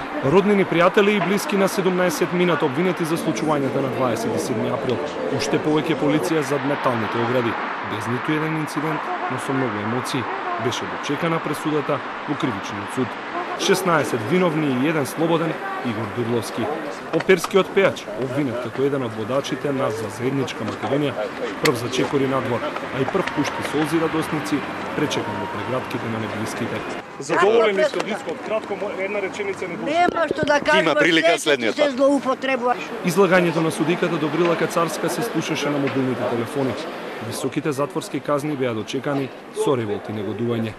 Роднини, пријатели и блиски на 17 минат обвинети за случувањата на 27 април. Уште повеќе полиција зад металните огради. Без ниту еден инцидент, но со многу емоции. Беше дочекана пресудата во кривичниот суд. 16 виновни и 1 слободен, Игор Дурловски. Оперскиот пејач, обвинет како еден од водачите на За заедничка Македонија, прв зачекори надвор, а и прв пушти солзи радосници, пречекан во преградките на неблиските. Задоволени сте од искот? Кратко, една реченица не го... Нема што да кажам, Има прилика следниот се злоупотребува. Излагањето на судиката Добрила Кацарска се слушаше на мобилните телефони. Високите затворски казни беа дочекани со револт и негодување.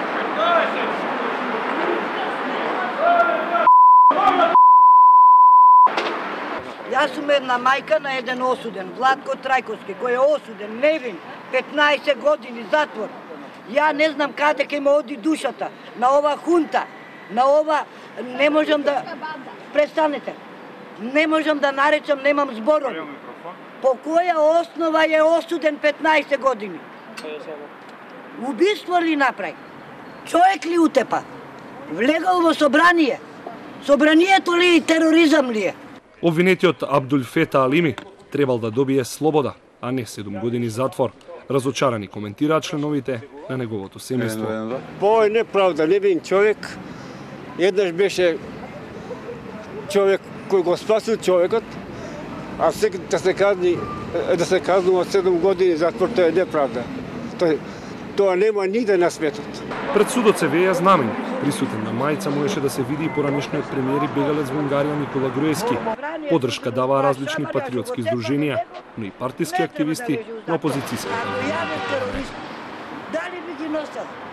Јас сум една мајка на еден осуден, Владко Трајковски, кој е осуден, невин, 15 години затвор. Ја не знам каде ќе ме оди душата, на ова хунта, на ова, не можам да... Престанете. Не можам да наречам, немам зборови. По која основа е осуден 15 години? Убиство ли направи? Човек ли утепа? Влегал во собрание? Собранието ли и тероризам ли е? Обвинетиот Абдул Фета Алими требал да добие слобода, а не 7 години затвор. Разочарани коментираат членовите на неговото семејство. Ова е неправда, невин човек. Еднаш беше човек кој го спасил човекот, а сега да се казнува 7 години затвор, тоа е неправда. Тоа нема нигде на светот. Пред судот се веја знамени. Присутен на мајца можеше да се види и поранешниот премиер и бегалец во Унгарија Никола Груевски. Подршка даваа различни патриотски здруженија, но и партиски активисти на опозицијската. Дали би ги носел?